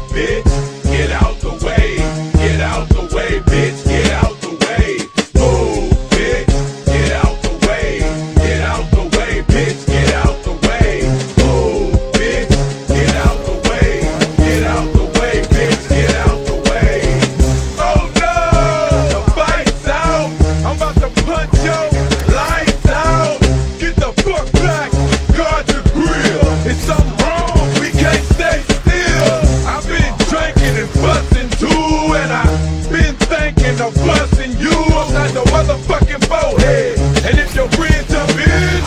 bitch, get out the way. Get out the way, bitch, get out the way. Move, bitch, get out the way. Get out the way, bitch, get out the way. Move, bitch, get out the way. Get out the way, bitch, get out the way. Oh no, the fight's out. I'm about to punch your lights out. Get the fuck back, guard the grill. It's something wrong, we can't stay still. I've been drinking and busting too, and I've been thinking of busting you upside the motherfucking forehead. And if your friends jump in,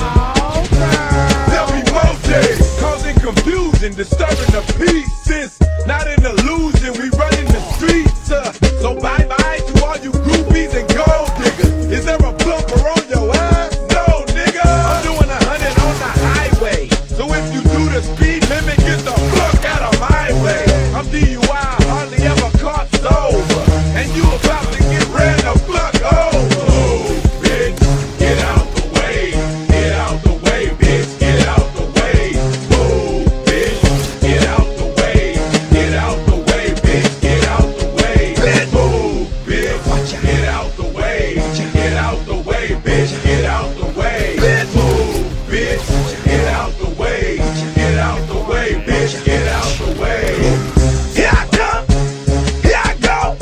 they'll be Mojay, causing confusion, disturbing the peace. It's not an illusion, we running the streets. So bye bye to all you groupies and gold diggers. Is there a bumper on your ass? No, nigga. I'm doing 100 on the highway. So if you do the speed limit, get the fuck out of my way. I'm DUI, hardly ever caught sober, and you about to get ran the fuck over. Oh, bitch, get out the way. Get out the way, bitch, get out the way. Oh, bitch, get out the way. Get out the way, bitch, get out the way. Oh, bitch, get out the way. Get out the way, bitch, get out the way. Oh, bitch, get out the way. Get out the way, bitch, get out the way. Here I come, here I go.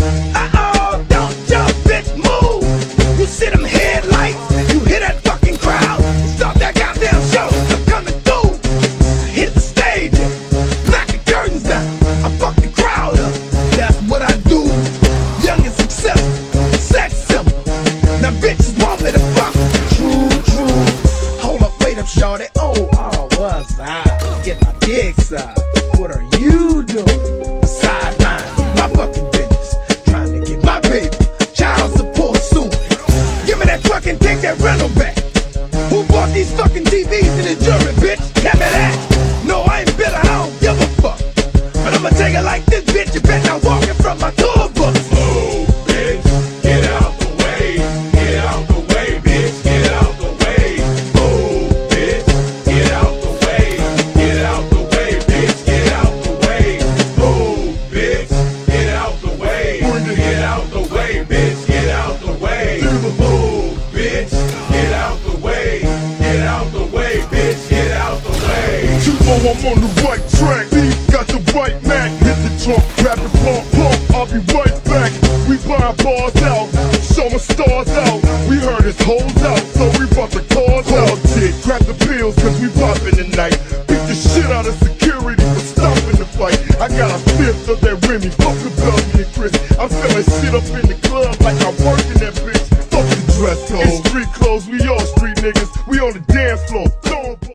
Uh-oh, don't jump, bitch, move. You see them headlights, you hear that fucking crowd. Stop that goddamn show, I'm coming through. I hit the stage, knock the curtains down. I fuck the crowd up, that's what I do. Young and successful, sex symbol. Now bitches want me to fuck. True. Hold up, wait up, shorty. Oh, what's that? Get my dick sucked. What are you doing? Sideline, my fucking business. Trying to get my baby. Child support soon. Give me that truck and take that rental back. Who bought these fucking TVs in the jury, bitch? Tell me that. No, I ain't bitter, I don't give a fuck. But I'ma take it like this, bitch. You bet not walking from my tour bus. Oh, bitch, get out the way. Get out the way, bitch, get out the way. Oh, bitch, get out the way. Get out the way, bitch, get out the way. Oh, bitch, get out the way. Get out the way, bitch, get out the way. Oh, bitch, get out the way. Get out the way, bitch, get out the way. Tubo, I'm on the right track. Beef got the right Mac. Hit the trunk, grab the pump. I'll be right back. We buying bars out, show my stars out. We heard his hoes out, so we brought the cars out. Shit, grab the pills, cause we poppin' tonight. Beat the shit out of security for stopping the fight. I got a fifth of that Remy, fuck the Belgian and Chris. I'm selling shit up in the club like I'm working that bitch. Fuck the dress code. It's street clothes, we all street niggas. We on the dance floor.